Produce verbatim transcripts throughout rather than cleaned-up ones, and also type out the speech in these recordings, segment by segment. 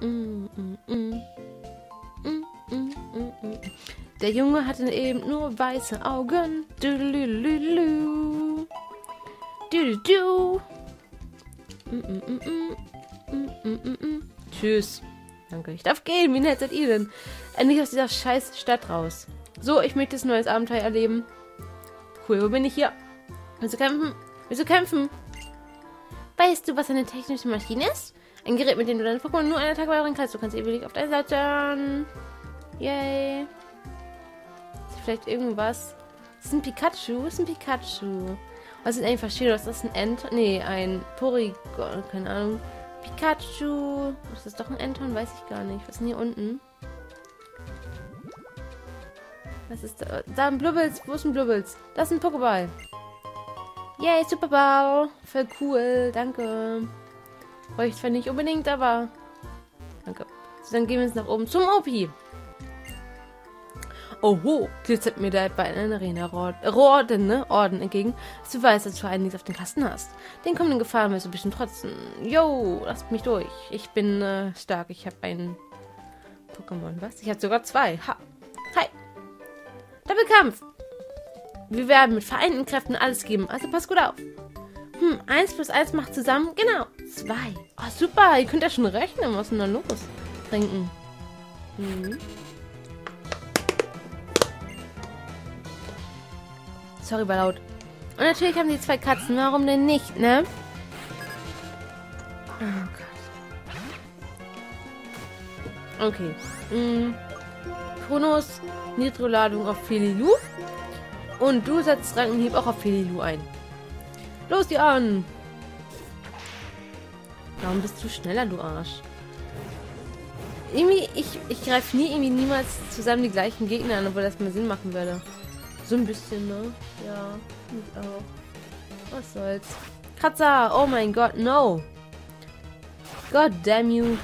Mm, mm, mm. Mm, mm, mm, mm. Der Junge hatte eben nur weiße Augen. Du, du, du, du. Du, du, du. Mm, mm, mm, mm. Mm, mm, mm. Tschüss. Danke. Ich darf gehen. Wie nett seid ihr denn? Endlich aus dieser scheiß Stadt raus. So, ich möchte das neues Abenteuer erleben. Cool, wo bin ich hier? Willst du kämpfen? Willst du kämpfen? Weißt du, was eine technische Maschine ist? Ein Gerät, mit dem du deine Pokémon nur einen Attacke beibringen kannst. Du kannst ewig auf deine Seite. Yay. Ist vielleicht irgendwas? Das ist ein Pikachu. Das ist ein Pikachu. Was sind eigentlich verschiedene? Was ist das? Ein Ent? Nee, ein Porygon. Keine Ahnung. Pikachu. Ist das doch ein Enton? Weiß ich gar nicht. Was ist denn hier unten? Was ist da? Da ein Blubbles. Wo ist ein Blubbles? Das ist ein Pokéball. Yay, Superball. Voll cool. Danke. Brauche ich zwar nicht unbedingt, aber... Danke. So, dann gehen wir jetzt nach oben zum O P. Oho, glitzert mir da bei einer Arena-Orden, ne? Orden entgegen, dass du weißt, dass du einiges auf den Kasten hast. Den kommenden Gefahren wirst du bestimmt trotzen. Yo, lasst mich durch. Ich bin äh, stark. Ich habe ein Pokémon. Was? Ich habe sogar zwei. Ha. Hi. Doppelkampf. Wir werden mit vereinten Kräften alles geben. Also pass gut auf. Hm, eins plus eins macht zusammen, genau, zwei. Oh, super. Ihr könnt ja schon rechnen. Was ist denn da los? Trinken. Hm. Sorry, war laut. Und natürlich haben die zwei Katzen. Warum denn nicht, ne? Oh Gott. Okay. Hm. Kronos, Nitro-Ladung auf Felilu. Und du setzt Rankenhieb auch auf Felilu ein. Los, die an! Warum bist du schneller, du Arsch? Irgendwie, ich, ich greife nie irgendwie niemals zusammen die gleichen Gegner an, obwohl das mal Sinn machen würde. So ein bisschen, ne? Ja, ich auch. Was soll's. Kratzer! Oh mein Gott, no! God damn you!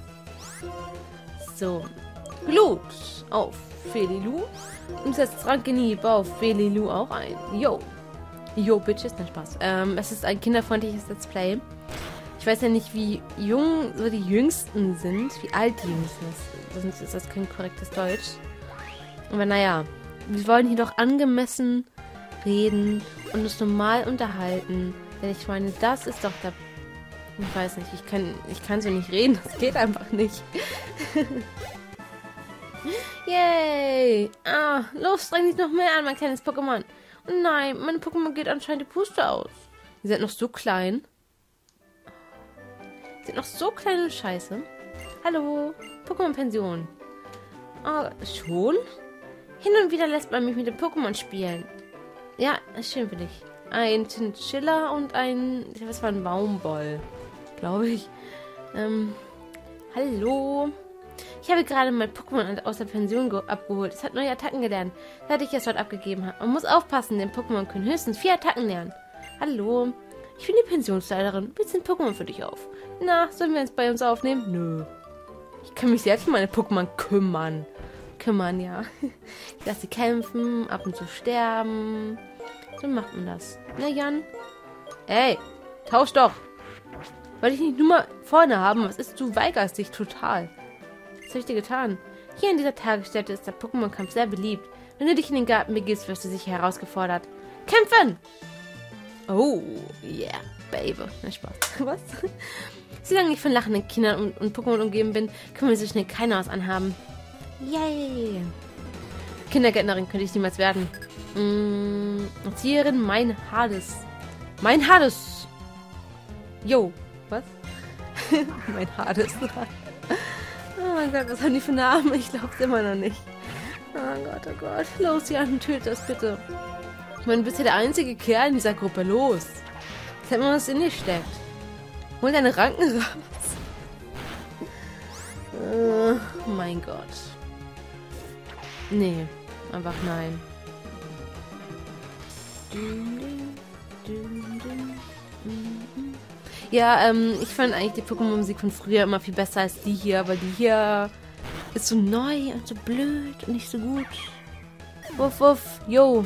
So. Glut auf Felilu. Und setzt Rankenhieb auf Felilu auch ein. Yo! Yo, Bitches, nein, Spaß. Ähm, es ist ein kinderfreundliches Let's Play. Ich weiß ja nicht, wie jung so die Jüngsten sind, wie alt die Jüngsten sind. Sonst ist das kein korrektes Deutsch. Aber naja, wir wollen hier doch angemessen reden und uns normal unterhalten. Denn ich meine, das ist doch der... Ich weiß nicht, ich kann, ich kann so nicht reden. Das geht einfach nicht. Yay! Ah, los, streng dich noch mehr an, mein kleines Pokémon. Oh nein, meine Pokémon geht anscheinend die Puste aus. Die sind noch so klein. Die sind noch so klein und scheiße. Hallo, Pokémon-Pension. Oh, schon? Hin und wieder lässt man mich mit dem Pokémon spielen. Ja, ist schön für dich. Ein Chinchilla und ein... Was war ein Baumboll? Glaube ich. Ähm, hallo. Ich habe gerade mein Pokémon aus der Pension abgeholt. Es hat neue Attacken gelernt, seit ich es dort abgegeben habe. Man muss aufpassen, denn Pokémon können höchstens vier Attacken lernen. Hallo, ich bin die Pensionsleiterin. Wie sind Pokémon für dich auf? Na, sollen wir uns bei uns aufnehmen? Nö. Ich kann mich selbst um meine Pokémon kümmern. Kümmern, ja. Ich lasse sie kämpfen, ab und zu sterben. So macht man das. Na, Jan? Ey, tausch doch. Wollte ich nicht nur mal vorne haben. Was ist, du weigerst dich total. Was habe ich dir getan? Hier in dieser Tagesstätte ist der Pokémon-Kampf sehr beliebt. Wenn du dich in den Garten begibst, wirst du sicher herausgefordert. Kämpfen! Oh, yeah, Baby. Na, Spaß. Was? Solange ich von lachenden Kindern und, und Pokémon umgeben bin, können wir so schnell keiner was anhaben. Yay! Kindergärtnerin könnte ich niemals werden. Mm, Erzieherin, mein Hades. Mein Hades! Yo, was? Mein Hades. Oh mein Gott, was haben die für Namen? Ich glaub's immer noch nicht. Oh Gott, oh Gott. Los, Jan, töte das bitte. Ich meine, du bist ja der einzige Kerl in dieser Gruppe. Los. Jetzt hat man was in dir steckt. Hol deine Ranken raus. Oh mein Gott. Nee, einfach nein. Ja, ähm, ich fand eigentlich die Pokémon-Musik von früher immer viel besser als die hier, aber die hier ist so neu und so blöd und nicht so gut. Wuff, wuff, yo.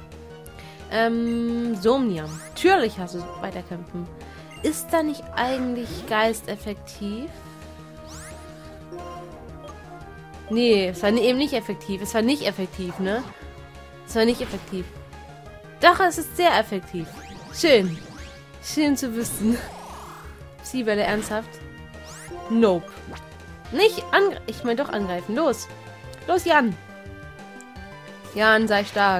Ähm, Somnium. Natürlich hast du weiterkämpfen. Ist da nicht eigentlich geisteffektiv? Nee, es war ne- eben nicht effektiv. Es war nicht effektiv, ne? Es war nicht effektiv. Doch, es ist sehr effektiv. Schön. Schön zu wissen. Psywelle, ernsthaft? Nope. Nicht angreifen. Ich meine doch angreifen. Los. Los, Jan. Jan, sei stark.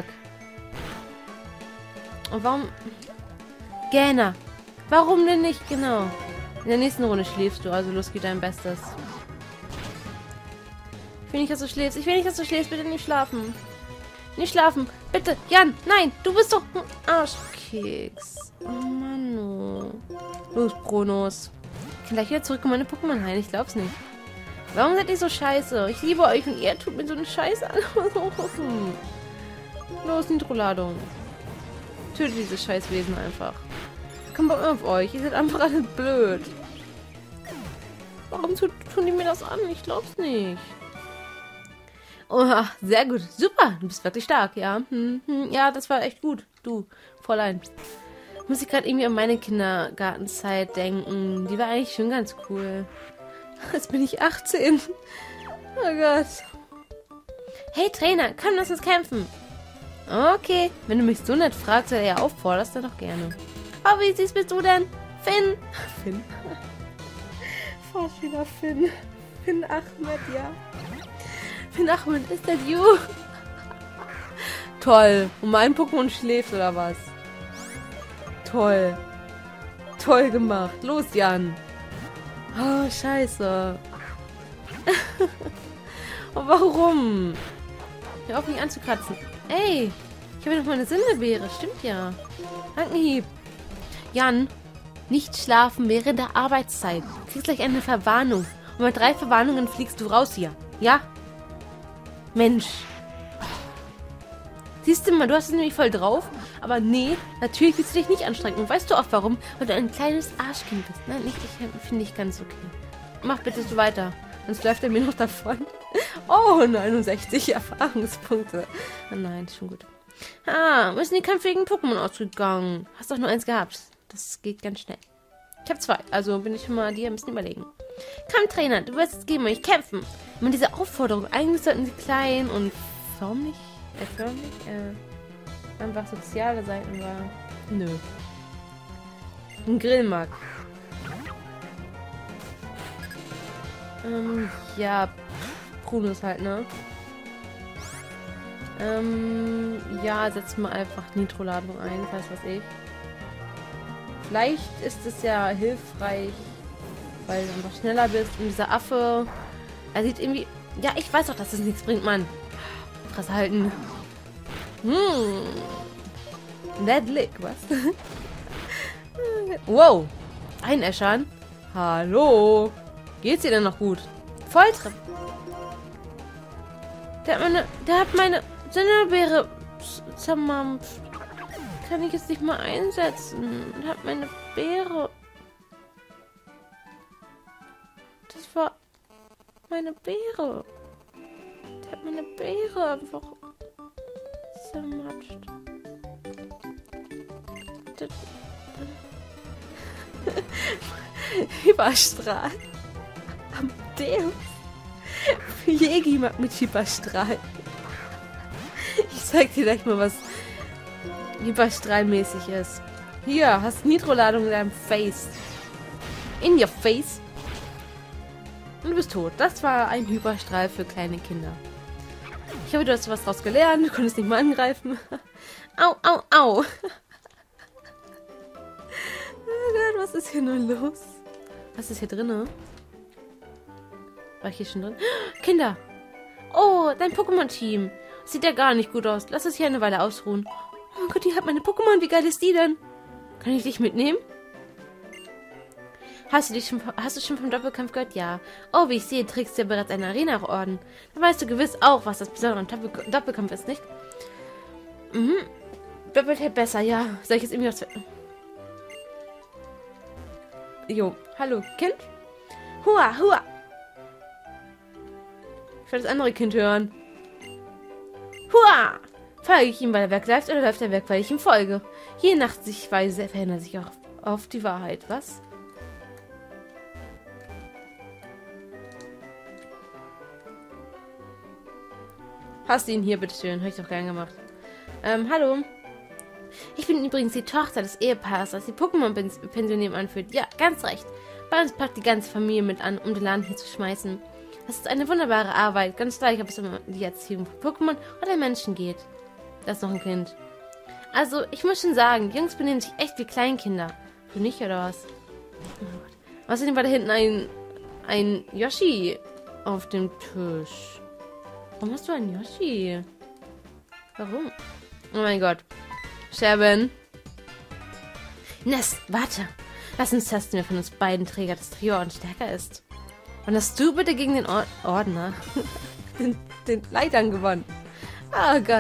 Und warum... Gähner. Warum denn nicht? Genau. In der nächsten Runde schläfst du, also los, geht dein Bestes. Ich will nicht, dass du schläfst. Ich will nicht, dass du schläfst. Bitte nicht schlafen. Nicht schlafen. Bitte. Jan, nein. Du bist doch ein Arschkeks. Oh Mann. Oh. Los, Kronos. Ich kann gleich wieder zurück in meine Pokémon rein. Ich glaub's nicht. Warum seid ihr so scheiße? Ich liebe euch und ihr tut mir so eine Scheiße an. Los, Nitro-Ladung. Tötet diese Scheißwesen einfach. Kommt auf euch. Ihr seid einfach alle blöd. Warum tun die mir das an? Ich glaub's nicht. Oha, sehr gut. Super, du bist wirklich stark, ja. Hm, hm, ja, das war echt gut. Du, Fräulein. Muss ich gerade irgendwie an meine Kindergartenzeit denken. Die war eigentlich schon ganz cool. Jetzt bin ich achtzehn. Oh Gott. Hey Trainer, komm, lass uns kämpfen. Okay, wenn du mich so nett fragst oder eher aufforderst, dann doch gerne. Oh, wie süß bist du denn? Finn. Finn. Vorspieler Finn. Finn Ahmed, ja. Finn Ahmed, ist das you? Toll. Und mein Pokémon schläft, oder was? Toll. Toll gemacht. Los, Jan. Oh, scheiße. Oh, warum? Hör auf, mich anzukratzen. Ey, ich habe ja noch meine Sinnebeere. Stimmt ja. Handhieb. Jan, nicht schlafen während der Arbeitszeit. Du kriegst gleich eine Verwarnung. Und bei drei Verwarnungen fliegst du raus hier. Ja? Mensch. Siehst du mal, du hast es nämlich voll drauf. Aber nee, natürlich willst du dich nicht anstrengen. Und weißt du auch warum? Weil du ein kleines Arschkind bist. Nein, nicht ich, finde ich ganz okay. Mach bitte so weiter. Sonst läuft er mir noch davon. Oh, neunundsechzig Erfahrungspunkte. Oh nein, schon gut. Ah, müssen die Kämpfe gegen Pokémon ausgegangen. Hast doch nur eins gehabt. Das geht ganz schnell. Ich habe zwei, also bin ich schon mal dir ein bisschen überlegen. Komm, Trainer, du wirst jetzt gegen mich kämpfen. Und diese Aufforderung, eigentlich sollten sie klein und förmlich, äh, förmlich, äh, einfach soziale Seiten war. Nö. Ein Grillmarkt. Ähm, ja, Prunus halt, ne? Ähm, ja, setz mal einfach Nitro-Ladung ein, weiß was ich. Vielleicht ist es ja hilfreich, weil du einfach schneller bist. Und dieser Affe, er sieht irgendwie... Ja, ich weiß doch, dass es nichts bringt, Mann. Fresse halten. Hm. Dead Lick, was? Wow. Einäschern. Hallo. Geht's dir denn noch gut? Volltreffer. Der hat meine... Der hat meine... Sinnebeere zermampft. Kann ich jetzt nicht mal einsetzen? Der hat meine Beere... Das war... Meine Beere. Der hat meine Beere einfach... zermatscht. Das... Hyperstrahl. Amadeus. Jägi mag mit Hyperstrahl. Ich zeig dir gleich mal, was Hyperstrahlmäßig ist. Hier, hast Nitro-Ladung in deinem Face. In your face. Und du bist tot. Das war ein Hyperstrahl für kleine Kinder. Ich hoffe, du hast was draus gelernt. Du konntest nicht mal angreifen. Au, au, au. Oh Gott, was ist hier nur los? Was ist hier drin? War ich hier schon drin? Kinder! Oh, dein Pokémon-Team. Sieht ja gar nicht gut aus. Lass es hier eine Weile ausruhen. Oh mein Gott, die hat meine Pokémon. Wie geil ist die denn? Kann ich dich mitnehmen? Hast du, dich schon, hast du schon vom Doppelkampf gehört? Ja. Oh, wie ich sehe, trägst du ja bereits einen Arena-Orden. Da weißt du gewiss auch, was das Besondere am Doppel Doppelkampf ist, nicht? Mhm. Doppelt hält besser, ja. Soll ich jetzt irgendwie was... Jo, hallo, Kind? Hua, hua. Ich will das andere Kind hören. Hua! Folge ich ihm, weil er wegläuft, oder läuft er weg, weil ich ihm folge? Je nach Sichtweise verändert sich auch auf die Wahrheit, was? Hast ihn hier, bitteschön. Habe ich doch gern gemacht. Ähm, hallo. Ich bin übrigens die Tochter des Ehepaars, das die Pokémon-Pension nebenan führt. Ja, ganz recht. Bei uns packt die ganze Familie mit an, um den Laden hier zu schmeißen. Das ist eine wunderbare Arbeit, ganz gleich, ob es um die Erziehung von Pokémon oder Menschen geht. Das ist noch ein Kind. Also, ich muss schon sagen, Jungs benehmen sich echt wie Kleinkinder. Du nicht, oder was? Oh Gott. Außerdem war da hinten ein, ein Yoshi auf dem Tisch. Warum hast du einen Yoshi? Warum? Oh mein Gott. Scherben. Ness, warte. Lass uns testen, wer von uns beiden Träger des Trio stärker ist. Und hast du bitte gegen den Or Ordner den, den Leitern gewonnen? Oh Gott.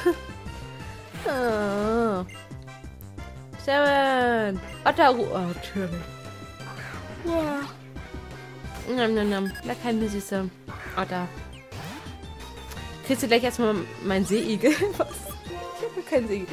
Oh. Scherben. Ottaru. Oh, natürlich. Ja. Nam, nam, nam. Na, keine süße Otter. Kriegst du gleich erstmal mein Seeigel? Was? Ich habe keinen Seeigel.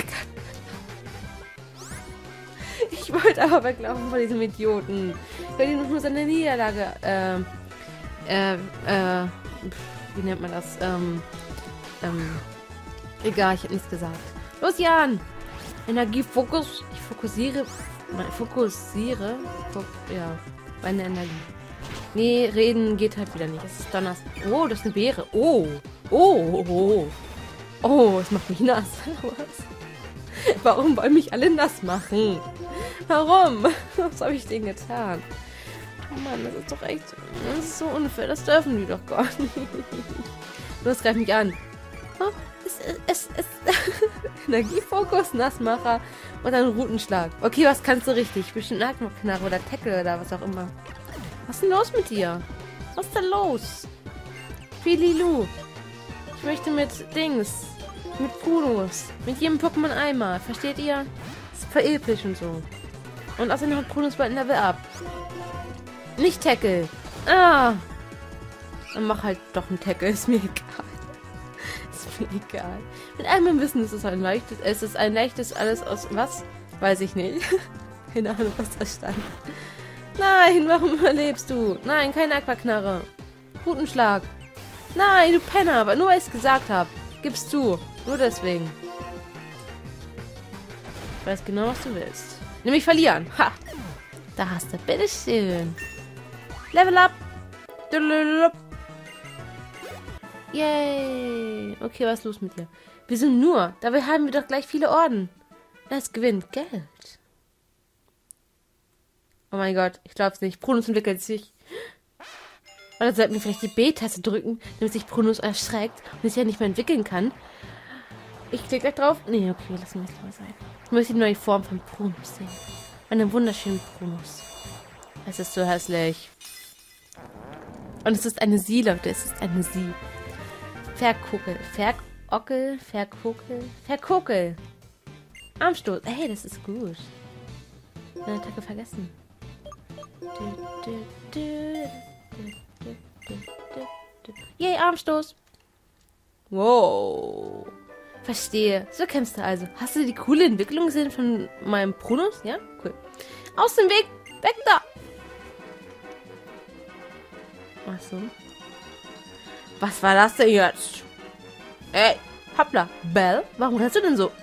Ich wollte aber weglaufen von diesem Idioten. Ich will ihn nur seine Niederlage, ähm, äh, äh, wie nennt man das? Ähm, ähm, egal, ich habe nichts gesagt. Los, Jan! Energiefokus. Ich fokussiere, fokussiere, fok ja, meine Energie. Nee, reden geht halt wieder nicht. Es ist Donnerstag. Oh, das ist eine Beere. Oh, oh, oh, oh, es macht mich nass. Was? Warum wollen mich alle nass machen? Warum? Was habe ich denen getan? Oh Mann, das ist doch echt... Das ist so unfair. Das dürfen die doch gar nicht. Los, greif mich an. Oh, es, es, es, Energiefokus, Nassmacher und dann Routenschlag. Okay, was kannst du richtig? Bestimmt Nahknarre oder Tackle oder was auch immer. Was ist denn los mit dir? Was ist denn los? Fililu. Ich möchte mit Dings... Mit Prunus. Mit jedem Pokémon einmal. Versteht ihr? Das ist voll episch und so. Und außerdem hat Prunus bald ein Level ab. Nicht Tackle. Ah. Dann mach halt doch ein Tackle. Ist mir egal. Ist mir egal. Mit allem im Wissen ist es ein leichtes. Es ist ein leichtes alles aus... Was? Weiß ich nicht. Keine Ahnung, was da stand. Nein, warum überlebst du? Nein, keine Aquaknarre. Routenschlag. Nein, du Penner. Aber nur weil ich es gesagt habe. Gibst du. Nur deswegen. Ich weiß genau, was du willst. Nämlich verlieren. Ha! Da hast du. Bitteschön. Level up. Yay. Okay, was ist los mit dir? Wir sind nur. Dabei haben wir doch gleich viele Orden. Das gewinnt Geld. Oh mein Gott. Ich glaub's nicht. Prunus entwickelt sich. Oder sollten wir vielleicht die B-Taste drücken, damit sich Prunus erschreckt und sich ja nicht mehr entwickeln kann? Ich klicke gleich drauf. Nee, okay, lassen wir es lieber sein. Ich möchte die neue Form von Prunus sehen. Einen wunderschönen Prunus. Es ist so hässlich. Und es ist eine Sie, Leute. Es ist eine Sie. Verkuckel. Verkockel. Verkuckel. Verkuckel. Armstoß. Hey, das ist gut. Eine Attacke vergessen. Du, du, du, du. Yay, Armstoß. Wow. Verstehe. So kämpfst du also. Hast du die coole Entwicklung gesehen von meinem Prunus? Ja? Cool. Aus dem Weg. Weg da. Ach so. Was war das denn jetzt? Ey, hoppla. Bell, warum rennst du denn so?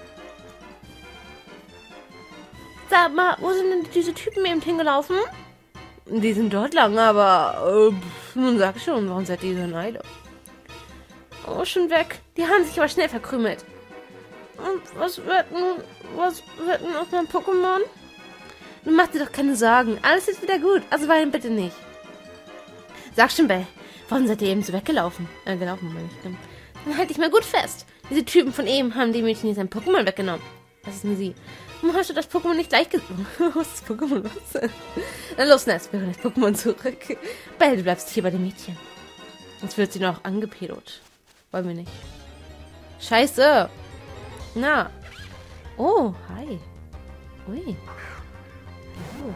Sag mal, wo sind denn diese Typen eben hingelaufen? Die sind dort lang, aber... Äh, nun sag schon, warum seid ihr so in Eile? Oh, schon weg. Die haben sich aber schnell verkrümelt. Und was wird nun... Was wird nun aus meinem Pokémon? Nun mach dir doch keine Sorgen. Alles ist wieder gut. Also weinen bitte nicht. Sag schon, Bell. Warum seid ihr eben so weggelaufen? Äh, gelaufen, meine ich. Dann halt dich mal gut fest. Diese Typen von eben haben dem Mädchen hier sein Pokémon weggenommen. Das ist eine Sie. Warum hast du das Pokémon nicht gleich gesucht? Was ist das Pokémon? Was? Na los, Ness, wir holen das Pokémon zurück. Bell, du bleibst hier bei dem Mädchen. Sonst wird sie noch angepedot. Wollen wir nicht. Scheiße. Na. Oh, hi. Ui. Oh.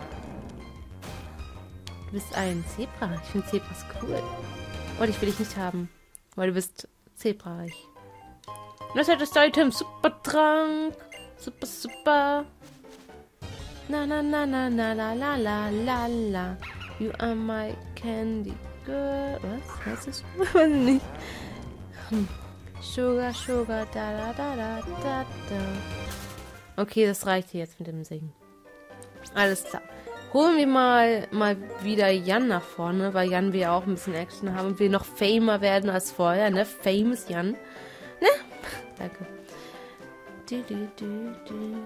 Du bist ein Zebra. Ich finde Zebras cool. Und ich will dich nicht haben. Weil du bist zebrareich. Das hat das Item. Super Trank. Super, super. Na, na, na, na, na, la, la, la, la, la. You are my candy girl. Was? Was ist das? Weiß ich nicht. Hm. Sugar, Sugar, da, da, da, da, da, da. Okay, das reicht hier jetzt mit dem Singen. Alles klar. Holen wir mal, mal wieder Jan nach vorne, weil Jan will ja auch ein bisschen Action haben und will noch famer werden als vorher, ne? Famous Jan. Ne? Danke. Du, du, du,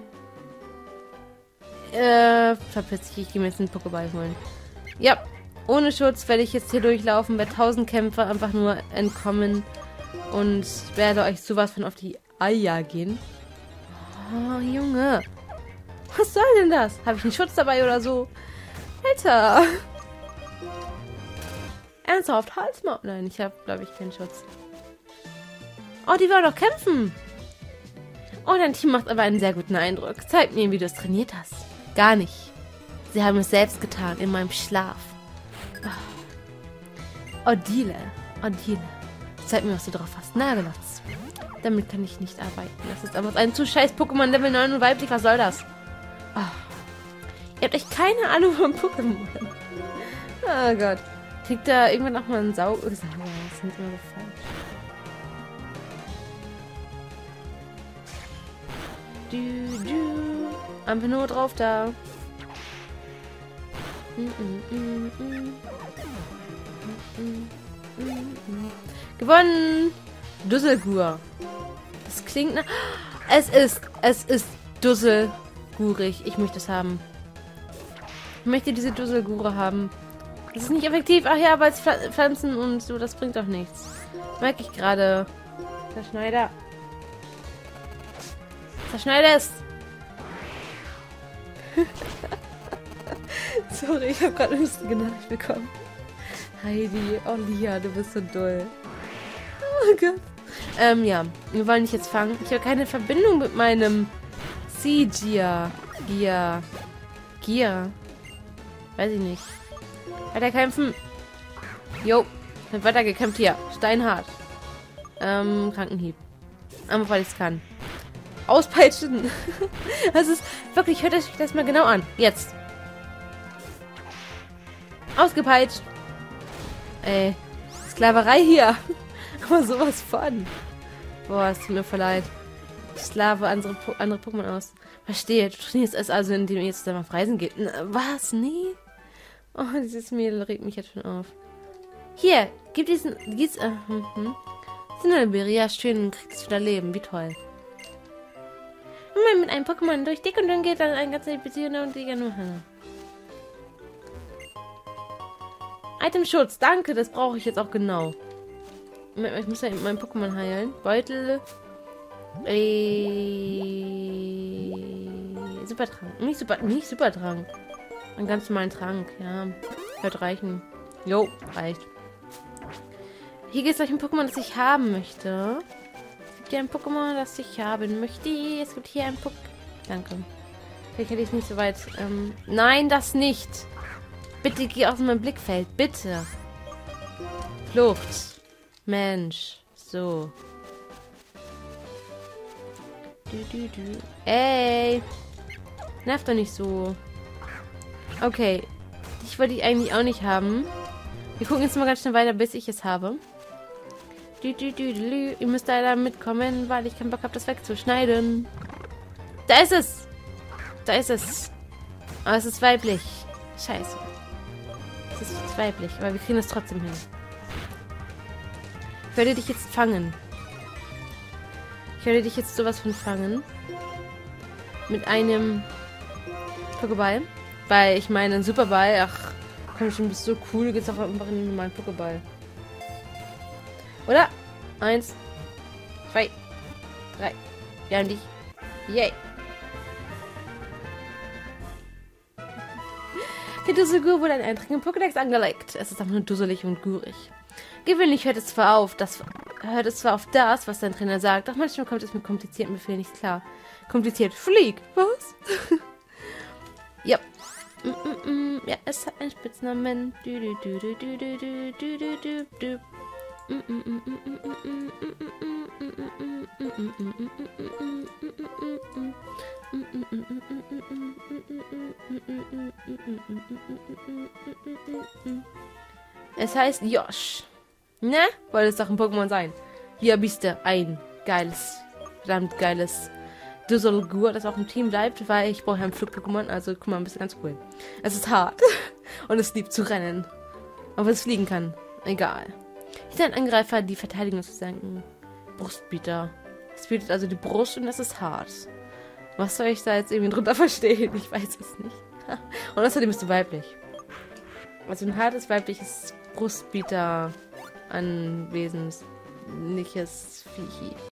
du. Äh, verpiss dich, ich gehe mir jetzt einen Pokéball holen. Ja, ohne Schutz werde ich jetzt hier durchlaufen, bei tausend Kämpfer einfach nur entkommen und werde euch sowas von auf die Eier gehen. Oh, Junge. Was soll denn das? Habe ich einen Schutz dabei oder so? Alter. Ernsthaft, Halsmaul. Nein, ich habe, glaube ich, keinen Schutz. Oh, die wollen doch kämpfen. Oh, dein Team macht aber einen sehr guten Eindruck. Zeig mir, wie du es trainiert hast. Gar nicht. Sie haben es selbst getan, in meinem Schlaf. Oh. Odile. Odile. Zeig mir, was du drauf hast. Nagelotz. Damit kann ich nicht arbeiten. Das ist aber ein zu scheiß Pokémon Level neun und weiblich. Was soll das? Oh. Ihr habt echt keine Ahnung von Pokémon. Oh Gott. Kriegt da irgendwann auch mal einen Sau... Oh, das sind immer so falsch. Du, du. Einfach nur drauf da. Mm, mm, mm, mm. Mm, mm, mm. Gewonnen! Dusselgur. Das klingt nach... Es ist... Es ist Dusselgurig. Ich möchte es haben. Ich möchte diese Dusselgure haben. Das ist nicht effektiv. Ach ja, weil es Pflanzen und so, das bringt doch nichts. Merke ich gerade. Zerschneider. Zerschneide es! Sorry, ich habe gerade eine lustige Nachricht bekommen. Heidi, oh Lia, du bist so doll. Oh Gott. Ähm, ja. Wir wollen dich jetzt fangen. Ich habe keine Verbindung mit meinem C-Gia. Gia. Gia. Weiß ich nicht. Weiter kämpfen. Jo. Wird weiter gekämpft hier. Steinhart. Ähm, Krankenhieb. Einfach weil ich es kann. Auspeitschen. Das ist wirklich, hört euch das mal genau an. Jetzt. Ausgepeitscht. Ey. Sklaverei hier. Aber sowas von. Boah, es tut mir voll leid. Ich sklave andere, andere Pokémon aus. Verstehe. Du trainierst es also, indem ihr jetzt einfach auf Reisen geht. Was? Nee? Oh, dieses Mädel regt mich jetzt schon auf. Hier, gib diesen... Dies, äh, hm, hm. Sinneberia, schön, und kriegst wieder Leben. Wie toll. Wenn man mit einem Pokémon durch dick und dünn geht, dann eine ganze Beziehung und die nur... Itemschutz, danke, das brauche ich jetzt auch genau. Ich muss ja mein Pokémon heilen. Beutel. Äh, Supertrank. Nicht Super, nicht Supertrank. Einen ganz normalen Trank, ja. Wird reichen. Jo, reicht. Hier geht es gleich um Pokémon, das ich haben möchte. Es gibt hier ein Pokémon, das ich haben möchte. Es gibt hier ein Pokémon. Danke. Vielleicht hätte ich es nicht so weit. Ähm, nein, das nicht. Bitte geh aus meinem Blickfeld. Bitte. Flucht. Mensch. So. Du, du, du. Ey. Nerv doch nicht so. Okay. Ich wollte ich eigentlich auch nicht haben. Wir gucken jetzt mal ganz schnell weiter, bis ich es habe. Du, du, du, du. Ihr müsst leider mitkommen, weil ich keinen Bock habe, das wegzuschneiden. Da ist es. Da ist es. Aber es ist weiblich. Scheiße. Es ist weiblich, aber wir kriegen es trotzdem hin. Ich werde dich jetzt fangen. Ich werde dich jetzt sowas von fangen. Mit einem Pokéball. Weil ich meine, ein Superball, ach, komm schon, bist so cool, geht's auch einfach in den normalen Pokéball. Oder? Eins, zwei, drei. Wir haben dich. Yay. Die Dusselgur wurde ein Eintrag im Pokédex angelegt. Es ist einfach nur dusselig und gurig. Gewöhnlich hört es zwar auf, das hört es zwar auf das, was dein Trainer sagt, doch manchmal kommt es mit komplizierten Befehlen nicht klar. Kompliziert. Flieg. Was? Ja. Mm, mm, mm. Ja, es hat einen Spitznamen. Du, du, du, du, du, du, du, du, du, du, du. Es heißt Josh. Ne? Wollte es doch ein Pokémon sein. Hier bist du. Ein geiles, verdammt geiles Dusselgur, das auch im Team bleibt, weil ich brauche ja einen Flug-Pokémon. Also guck mal, bist du ganz cool. Es ist hart. Und es liebt zu rennen. Aber es fliegen kann. Egal. Hinter ein Angreifer die Verteidigung zu senken. Brustbieter. Es bietet also die Brust und es ist hart. Was soll ich da jetzt irgendwie drunter verstehen? Ich weiß es nicht. Und außerdem bist du weiblich. Also ein hartes weibliches Brustbieter anwesendliches Viech.